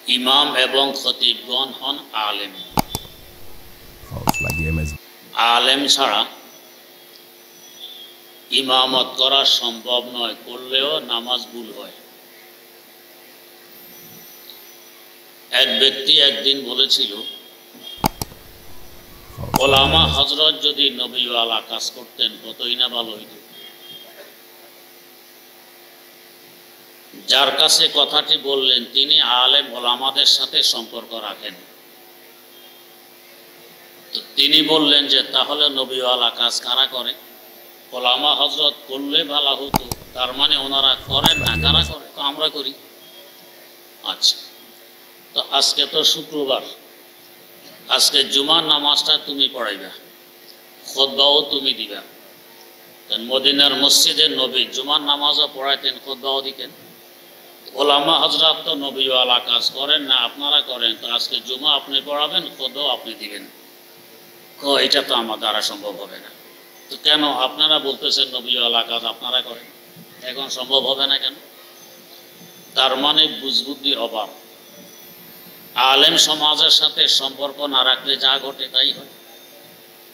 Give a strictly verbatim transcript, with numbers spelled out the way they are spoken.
ইমাম এবং খতিবগণ হন আলেম। আলেম ছাড়া ইমামত করা সম্ভব নয়, করলেও নামাজ ভুল হয়। এক ব্যক্তি একদিন বলেছিল, ওলামা হযরত যদি নবীওয়ালা কাজ করতেন কতই না ভালো হইত। যার কাছে কথাটি বললেন তিনি আলেম ওলামাদের সাথে সম্পর্ক রাখেন। তো তিনি বললেন যে তাহলে নবীওয়ালা কাজ কারা করে? ওলামা হযরত করলে ভালো হতো, তার মানে ওনারা করেন না, কারা করে? তো আমরা করি। আচ্ছা, তো আজকে তো শুক্রবার, আজকে জুমার নামাজটা তুমি পড়াইবা, খুতবাও তুমি দিবা। মদিনার মসজিদে নবী জুমার নামাজও পড়াইতেন, খুতবাও দিতেন। ওলামা হযরত তো নবীওয়ালা কাজ করেন না, আপনারা করেন, তো আজকে জুমা আপনি পড়াবেন, খুতবাও আপনি দিবেন। এটা তো আমার দ্বারা সম্ভব হবে না। তো কেন আপনারা বলতেছেন নবীওয়ালা কাজ আপনারা করেন, এখন সম্ভব হবে না কেন? তার মানে বুঝবুদ্ধির অভাব। আলেম সমাজের সাথে সম্পর্ক না রাখলে যা ঘটে তাই হয়।